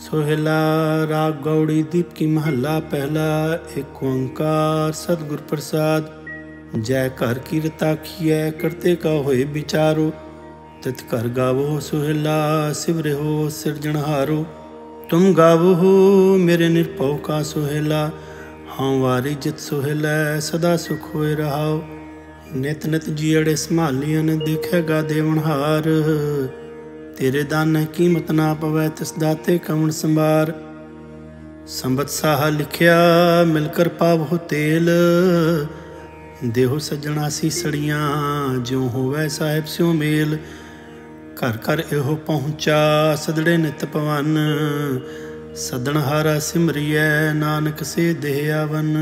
सोहेला राग गौड़ी दीप की महला पहला। एक ओंकार सतगुर प्रसाद। जय कर कीरता खियै करते का होए विचारो। तित कर गावो सोहेला सिवरे हो सिरजनहारो। तुम गावो हो मेरे निरभउ का सोहेला। हाँ वारी जित सोहेला सदा सुख होए रहाओ। नित नित जीअड़े संभालियन देखेगा देवनहार। तेरे दान कीमत ना पवै तिस दाते कवण संभार। संबत साहा लिखिया मिलकर पावो तेल। देहो सज्जणा सीसड़ियाँ ज्यों होवै साहिब स्यों मेल। घर घर एहो पहुँचा सदड़े नित पवन। सदनहारा सिमरियै नानक से देह आवन।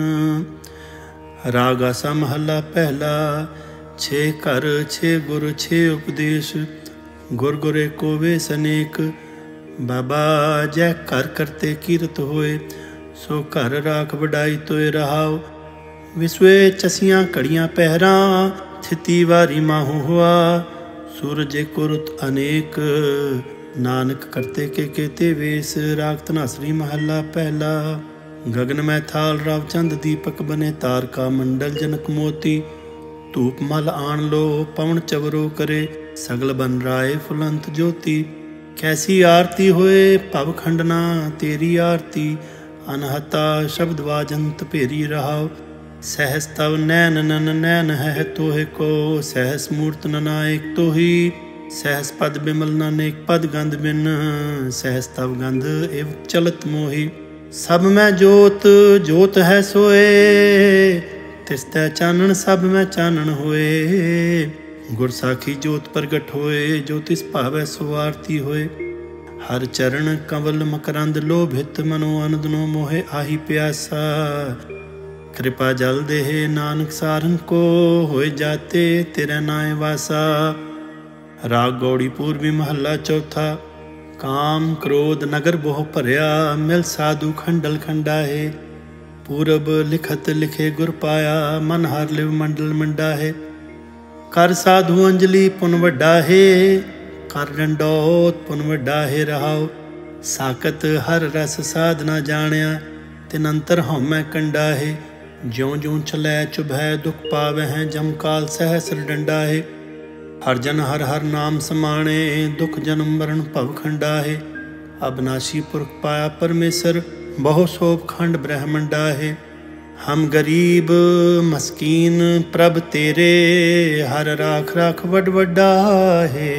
राग आसा महला पहला। छे घर छे गुर छे उपदेश। गुर गुरे को वेस अनेक। बाबा जय कर करते कीरत होए। सो घर राख वडाई तोए रहाओ। विसवे चसियाँ कड़ियाँ पहरा थिति वारी माहू हुआ। सूरज को रुत अनेक नानक करते के केते वेश। राग धनासरी महला पहला। गगन में थाल रावचंद दीपक बने तारका मंडल जनक मोती। धूप मल आन लो पवन चवरो करे। सगल बन राय फुलंत ज्योति। कैसी आरती होए भव खंडना तेरी आरती। अनहता शब्द वाजंत पेरी रहाओ। सहस तव नैन नन नैन है तोहे को। सहस मूर्त ननायक तोही। सहस पद बिमल नानेक पद गंध बिन। सहस तव गंध एव चलत मोही। सब में जोत जोत है सोए। तिसतै चानन सब में चानन होए। गुर साखी जोत प्रगट होए। ज्योतिष भावै सो आरती होए। हर चरण कंवल मकरंद लोभित मनो आनंदनो मोहे आही प्यासा। कृपा जल देह नानक सारन को होए जाते तेरे नाय वासा। राग गौड़ी पूर्वी महला चौथा। काम क्रोध नगर बोह भरिया मिल साधु खंडल खंडाहे। पूरब लिखत लिखे गुर पाया मन हर लिव मंडल मंडाहे। कर साधु अंजलि पुन वड्डा है। कर डंडौत पुन वड्डा है रहाओ। साकत हर रस साधना जानिया तिन अंतर हौमै कंडा है। ज्यों ज्यों चलै चुभै दुख पावै हैं जमकाल सहस्र डंडा है। हर जन हर हर नाम समाणे दुख जन्म मरण भव खंडा है। अविनाशी पुरख पाया परमेश्वर बहु सोप खंड ब्रह्मंडा है। हम गरीब मस्कीन प्रभ तेरे। हर राख राख वड वड्डा है।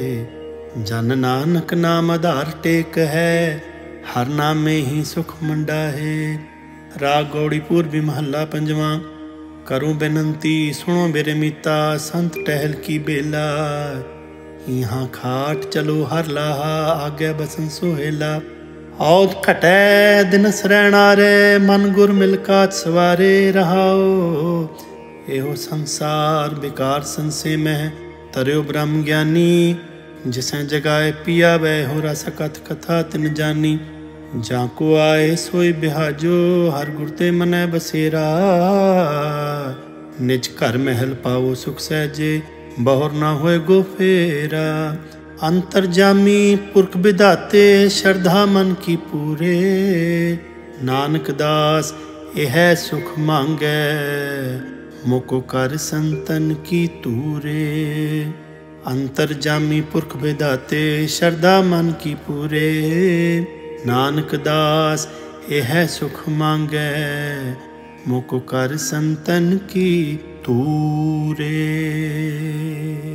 जन नानक नाम आधार टेक है। हर नाम में ही सुख मंडा है। राग गौड़ी पूर्वी महला पंजवा। करूं बेनंती सुनो मेरे मीता। संत टहल की बेला। यहाँ खाट चलो हर लाहा आज्ञा बसन सोहेला। औद घटै दिनस रैना रे मन गुर मिलकात सवारे रहाओ। एहो संसार बेकार संसे में तरियो ब्रह्म ज्ञानी। जिसें जगाए पिया वै हो रस कथ कथा तिन जानी। जाको आए सोई बिहाजो हर गुरते मनै बसेरा। निज घर महल पाओ सुख सहजे बहुर ना होए गो फेरा। अंतरजामी पुरख विधाते श्रद्धा मन की पूरे। नानक दास यह सुख मांगै मुको कर संतन की तूरे। अंतरजामी पुरख विधाते श्रद्धा मन की पूरे। नानक दास यह सुख मांगै मुको कर संतन की तूरे।